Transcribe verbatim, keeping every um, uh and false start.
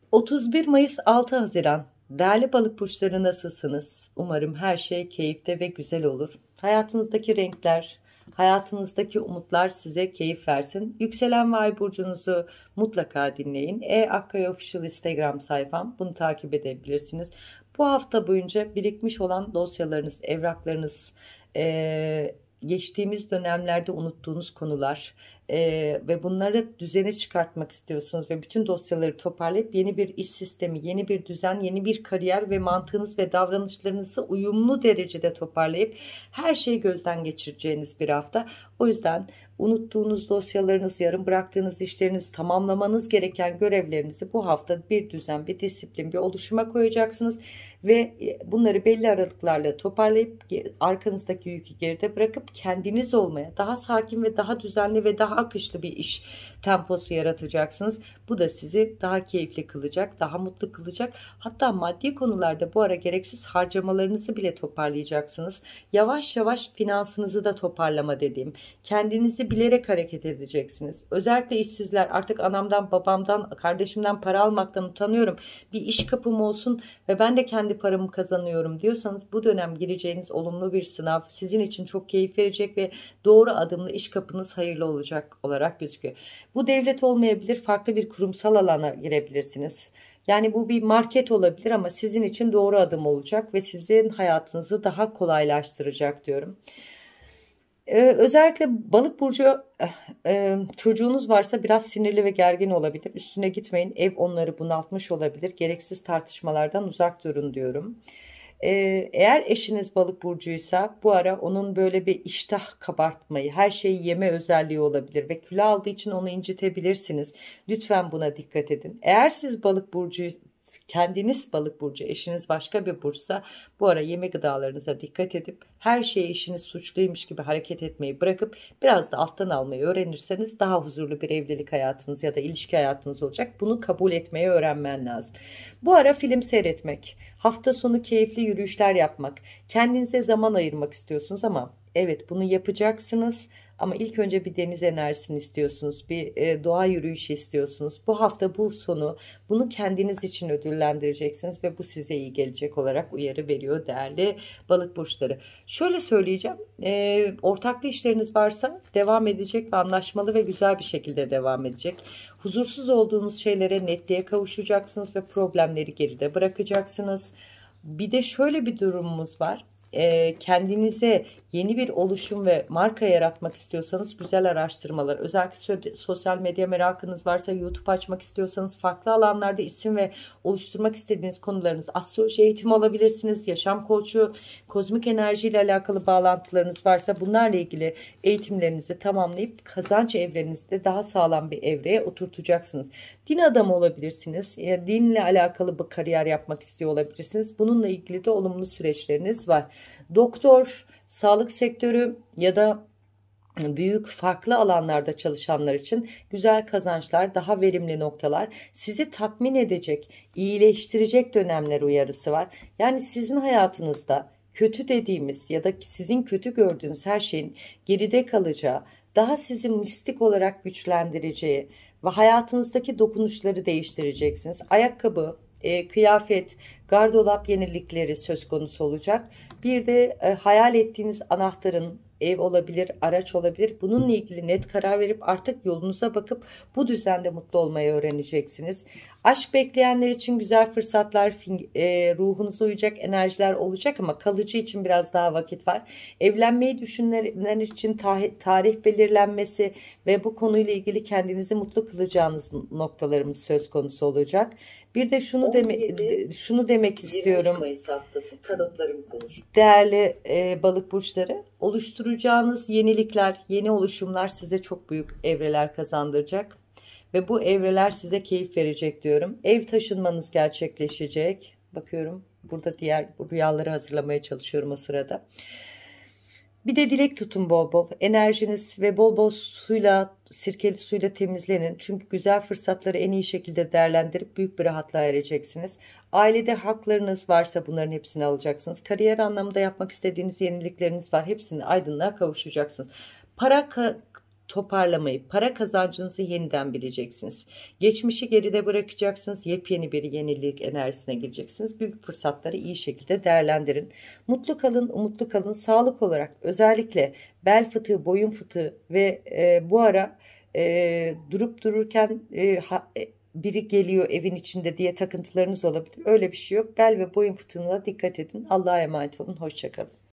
otuz bir Mayıs altı Haziran. Değerli balık burçları, nasılsınız? Umarım her şey keyifte ve güzel olur. Hayatınızdaki renkler, hayatınızdaki umutlar size keyif versin. Yükselen ve ay burcunuzu mutlaka dinleyin. E Akkaya Official Instagram sayfam. Bunu takip edebilirsiniz. Bu hafta boyunca birikmiş olan dosyalarınız, evraklarınız, eee, geçtiğimiz dönemlerde unuttuğunuz konular, ee, ve bunları düzene çıkartmak istiyorsunuz ve bütün dosyaları toparlayıp yeni bir iş sistemi, yeni bir düzen, yeni bir kariyer ve mantığınız ve davranışlarınızı uyumlu derecede toparlayıp her şeyi gözden geçireceğiniz bir hafta. O yüzden unuttuğunuz dosyalarınız, yarım bıraktığınız işleriniz, tamamlamanız gereken görevlerinizi bu hafta bir düzen, bir disiplin, bir oluşuma koyacaksınız ve bunları belli aralıklarla toparlayıp arkanızdaki yükü geride bırakıp kendiniz olmaya, daha sakin ve daha düzenli ve daha akışlı bir iş temposu yaratacaksınız. Bu da sizi daha keyifli kılacak, daha mutlu kılacak. Hatta maddi konularda bu ara gereksiz harcamalarınızı bile toparlayacaksınız. Yavaş yavaş finansınızı da toparlama dediğim. Kendinizi bilerek hareket edeceksiniz. Özellikle işsizler, artık anamdan, babamdan, kardeşimden para almaktan utanıyorum. Bir iş kapım olsun ve ben de kendi paramı kazanıyorum diyorsanız bu dönem gireceğiniz olumlu bir sınav sizin için çok keyif verecek ve doğru adımlı iş kapınız hayırlı olacak olarak gözüküyor. Bu devlet olmayabilir, farklı bir kurumsal alana girebilirsiniz. Yani bu bir market olabilir ama sizin için doğru adım olacak ve sizin hayatınızı daha kolaylaştıracak diyorum. Ee, özellikle balık burcu e, çocuğunuz varsa biraz sinirli ve gergin olabilir. Üstüne gitmeyin, ev onları bunaltmış olabilir. Gereksiz tartışmalardan uzak durun diyorum. Ee, eğer eşiniz balık burcuysa bu ara onun böyle bir iştah kabartmayı, her şeyi yeme özelliği olabilir ve kilo aldığı için onu incitebilirsiniz. Lütfen buna dikkat edin. Eğer siz balık burcu, kendiniz balık burcu, eşiniz başka bir burçsa bu ara yeme gıdalarınıza dikkat edip her şeye eşiniz suçluymuş gibi hareket etmeyi bırakıp biraz da alttan almayı öğrenirseniz daha huzurlu bir evlilik hayatınız ya da ilişki hayatınız olacak. Bunu kabul etmeyi öğrenmen lazım. Bu ara film seyretmek, hafta sonu keyifli yürüyüşler yapmak, kendinize zaman ayırmak istiyorsunuz ama evet, bunu yapacaksınız ama ilk önce bir deniz enerjisini istiyorsunuz, bir e, doğa yürüyüşü istiyorsunuz. Bu hafta bu sonu bunu kendiniz için ödüllendireceksiniz ve bu size iyi gelecek olarak uyarı veriyor değerli balık burçları. Şöyle söyleyeceğim, e, ortaklı işleriniz varsa devam edecek ve anlaşmalı ve güzel bir şekilde devam edecek. Huzursuz olduğunuz şeylere netliğe kavuşacaksınız ve problemleri geride bırakacaksınız. Bir de şöyle bir durumumuz var. E, kendinize yeni bir oluşum ve marka yaratmak istiyorsanız güzel araştırmalar, özellikle sosyal medya merakınız varsa, YouTube açmak istiyorsanız, farklı alanlarda isim ve oluşturmak istediğiniz konularınız, astroloji eğitimi alabilirsiniz, yaşam koçu, kozmik enerji ile alakalı bağlantılarınız varsa bunlarla ilgili eğitimlerinizi tamamlayıp kazanç evrenizde daha sağlam bir evreye oturtacaksınız. Din adamı olabilirsiniz, yani dinle alakalı bir kariyer yapmak istiyor olabilirsiniz. Bununla ilgili de olumlu süreçleriniz var. Doktor, sağlık sektörü ya da büyük farklı alanlarda çalışanlar için güzel kazançlar, daha verimli noktalar, sizi tatmin edecek, iyileştirecek dönemler uyarısı var. Yani sizin hayatınızda kötü dediğimiz ya da sizin kötü gördüğünüz her şeyin geride kalacağı, daha sizi mistik olarak güçlendireceği ve hayatınızdaki dokunuşları değiştireceksiniz. Ayakkabı, e, kıyafet, gardırop yenilikleri söz konusu olacak. Bir de e, hayal ettiğiniz anahtarın, ev olabilir, araç olabilir. Bununla ilgili net karar verip artık yolunuza bakıp bu düzende mutlu olmayı öğreneceksiniz. Aşk bekleyenler için güzel fırsatlar, e, ruhunuza uyacak enerjiler olacak ama kalıcı için biraz daha vakit var. Evlenmeyi düşünenler için tarih, tarih belirlenmesi ve bu konuyla ilgili kendinizi mutlu kılacağınız noktalarımız söz konusu olacak. Bir de şunu demek şunu demek istiyorum. yirmi üç Mayıs haftası tarotlarım konuş. Değerli e, balık burçları, oluşturacağınız yenilikler, yeni oluşumlar size çok büyük evreler kazandıracak ve bu evreler size keyif verecek diyorum. Ev taşınmanız gerçekleşecek. Bakıyorum burada diğer rüyaları hazırlamaya çalışıyorum o sırada. Bir de dilek tutun bol bol. Enerjiniz ve bol bol suyla, sirkeli suyla temizlenin. Çünkü güzel fırsatları en iyi şekilde değerlendirip büyük bir rahatlığa ereceksiniz. Ailede haklarınız varsa bunların hepsini alacaksınız. Kariyer anlamında yapmak istediğiniz yenilikleriniz var. Hepsini aydınlığa kavuşacaksınız. Para toparlamayı, para kazancınızı yeniden bileceksiniz. Geçmişi geride bırakacaksınız. Yepyeni bir yenilik enerjisine gireceksiniz. Büyük fırsatları iyi şekilde değerlendirin. Mutlu kalın, umutlu kalın. Sağlık olarak özellikle bel fıtığı, boyun fıtığı ve e, bu ara e, durup dururken e, ha, e, biri geliyor evin içinde diye takıntılarınız olabilir. Öyle bir şey yok. Bel ve boyun fıtığına dikkat edin. Allah'a emanet olun. Hoşça kalın.